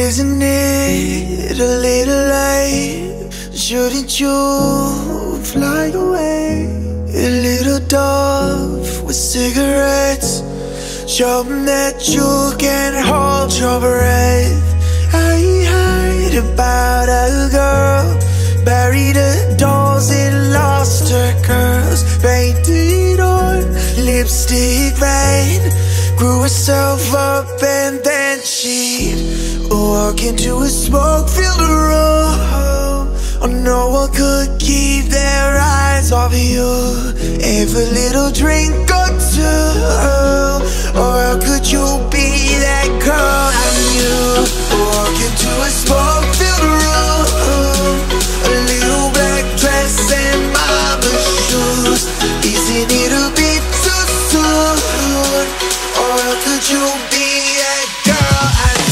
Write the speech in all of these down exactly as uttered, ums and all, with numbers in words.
Isn't it a little late? Shouldn't you fly away? A little dove with cigarettes, show 'em that you can hold your breath. I heard about a girl, buried her dolls and lost her curls, painted on lipstick red, grew herself up and then she'd walk into a smoke-filled room. Oh, no one could keep their eyes off you. Have a little drink or two, or how could you be that girl I knew? Walk into a smoke-filled room, a little black dress and mama shoes. Isn't it a bit too soon? Or how could you be that girl I knew?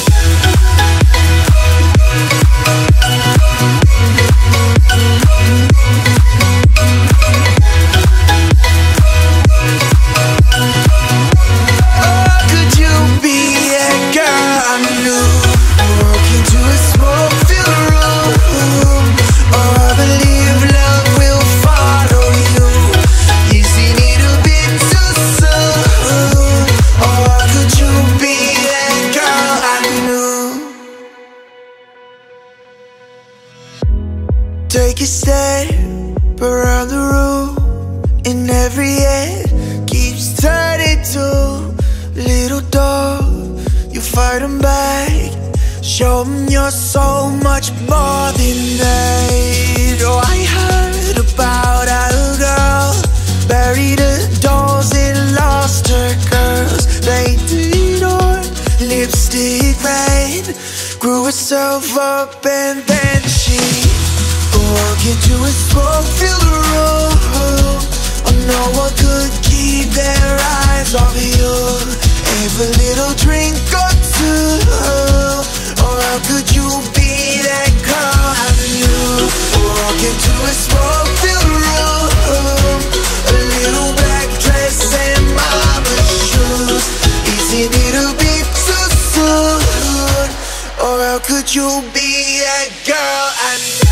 Take a step around the room, and every head keeps turning to little dog. You fight 'em back, show 'em you're so much more than that. Oh, I heard about a girl, buried her dolls and lost her curls, painted on lipstick red, grew herself up and then she walk into a smoke-filled room. Oh, no one could keep their eyes off you. Have a little drink or two, or how could you be that girl I knew? Walk into a smoke-filled room, a little black dress and mama shoes. Isn't it a bit too soon? Or how could you be that girl I knew?